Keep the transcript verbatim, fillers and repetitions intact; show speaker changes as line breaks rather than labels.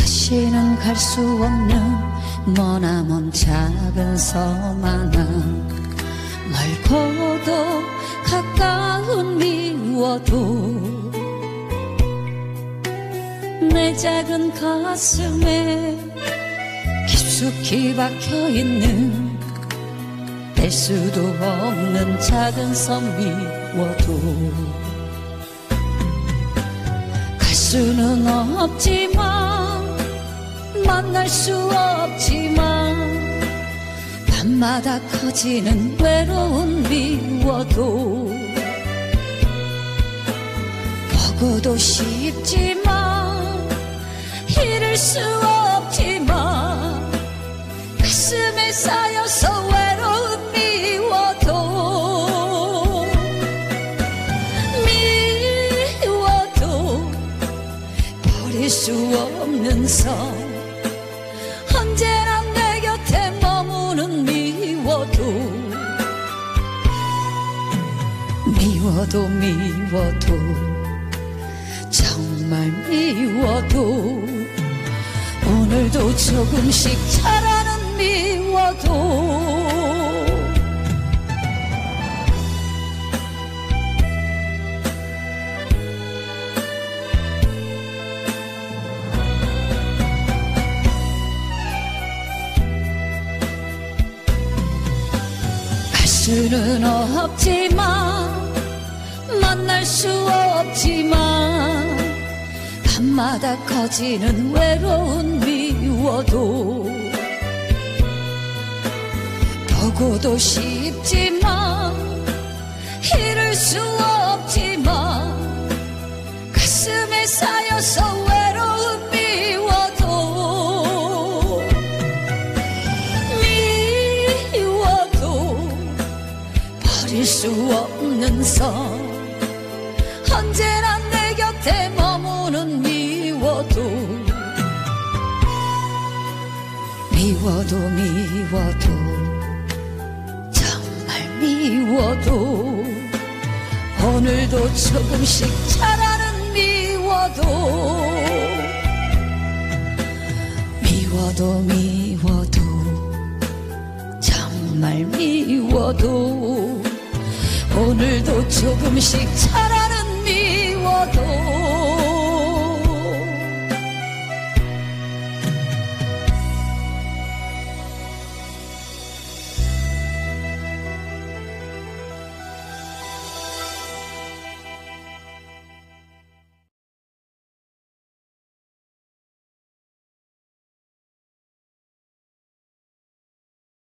다시는 갈 수 없는 머나먼 작은 섬 하나, 멀고도 가까운 미워도 내 작은 가슴에 깊숙이 박혀있는 뗄 수도 없는 작은 섬 미워도 갈 수는 없지만 만날 수 없지만 밤마다 커지는 외로운 미워도 보고도 싶지만 잃을 수 없지만 가슴에 쌓여서 외로운 미워도 미워도 버릴 수 없는 섬 언제나 내 곁에 머무는 미워도 미워도 미워도 정말 미워도 오늘도 조금씩 자라는 미워도 갈 수는 없지만 만날 수 없지만 밤마다 커지는 외로운 미워도 보고도 싶지만 잃을 수 없지만 가슴에 쌓여서 외로운 미워도 미워도 버릴 수 없는 섬 언제나 내 곁에 머무는 미워도 미워도 미워도 정말 미워도 오늘도 조금씩 자라는 미워도 미워도 미워도 정말 미워도 오늘도 조금씩 자라는